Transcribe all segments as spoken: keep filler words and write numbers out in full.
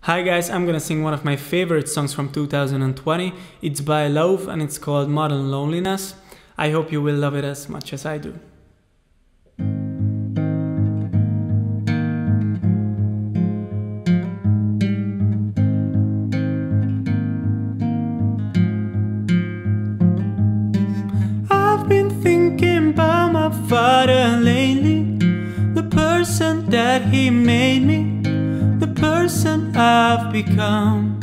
Hi guys, I'm gonna sing one of my favorite songs from two thousand twenty. It's by Lauv and it's called Modern Loneliness. I hope you will love it as much as I do. I've been thinking about my father lately, the person that he made me, the person I've become.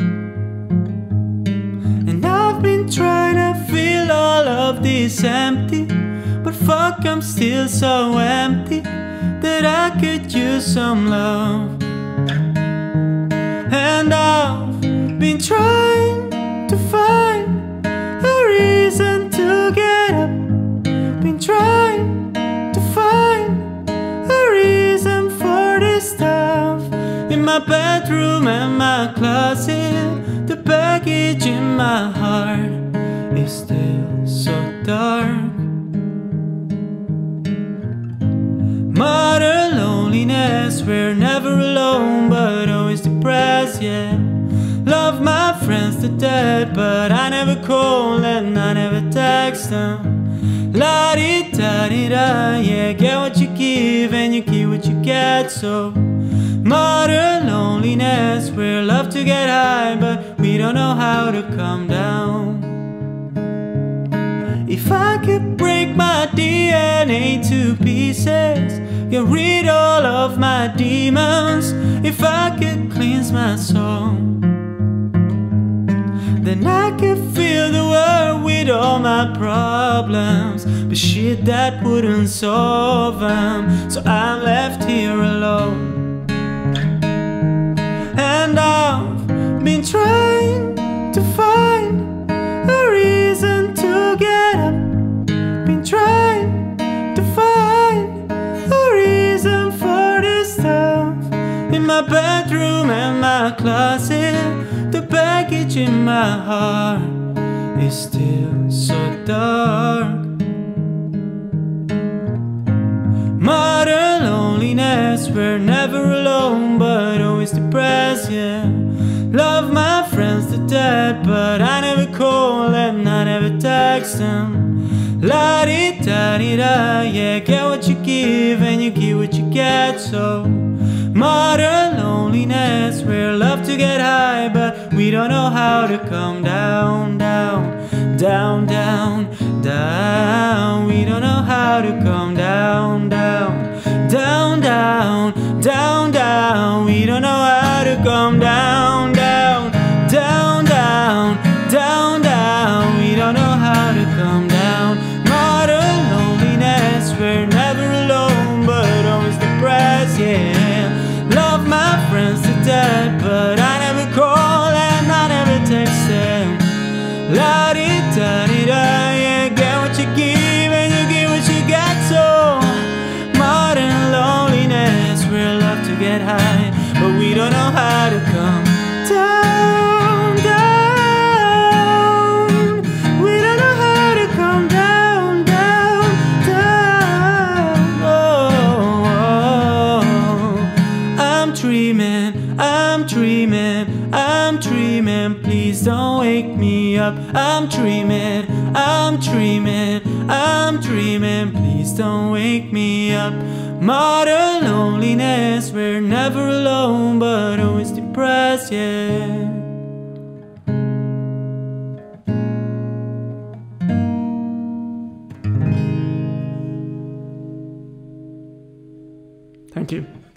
And I've been trying to fill all of this empty, but fuck, I'm still so empty that I could use some love. And I've been trying to find a reason to get up, been trying to find a reason for this stuff. In my bedroom and my closet, the baggage in my heart is still so dark. Modern loneliness, we're never alone but always depressed, yeah. Love my friends to death, but I never call and I never text them. La-di-da-di-da, yeah, get what you give and you keep what you get. So modern loneliness, we're love to get high but we don't know how to come down. If I could break my D N A to pieces, get rid all of my demons, if I could cleanse my soul, then I could fill the world with all my problems, but shit, that wouldn't solve them. So I'm left here alone. And I've been trying to find a reason to get up, been trying to find a reason for this stuff. In my bedroom and my closet, the baggage in my heart is still so dark. Modern loneliness, we're never alone but always depressed, yeah. Love my friends to death, but I never call and I never text them. La-di-da-di-da, yeah, get what you give and you give what you get. So modern loneliness, we're love to get high but we don't know how to come down, down, down, down, down. We don't know how to come down, down, down, down, down, down. We don't know how to come down, down, down, down, down, down. We don't know how to come down. Modern loneliness, we're never alone but always depressed, yeah. Love my friends to death, but I never call and I never text them. La-di-da-di-da, yeah, get what you give and you give what you get. So modern loneliness, we're love to get high but we don't know how to come down, down. We don't know how to come down, down, down. Oh, oh, oh. I'm dreaming, I'm dreaming, I'm dreaming. Please don't wake me up. I'm dreaming, I'm dreaming, I'm dreaming. Please don't wake me up. Modern loneliness, we're never alone but always depressed, yeah. Thank you.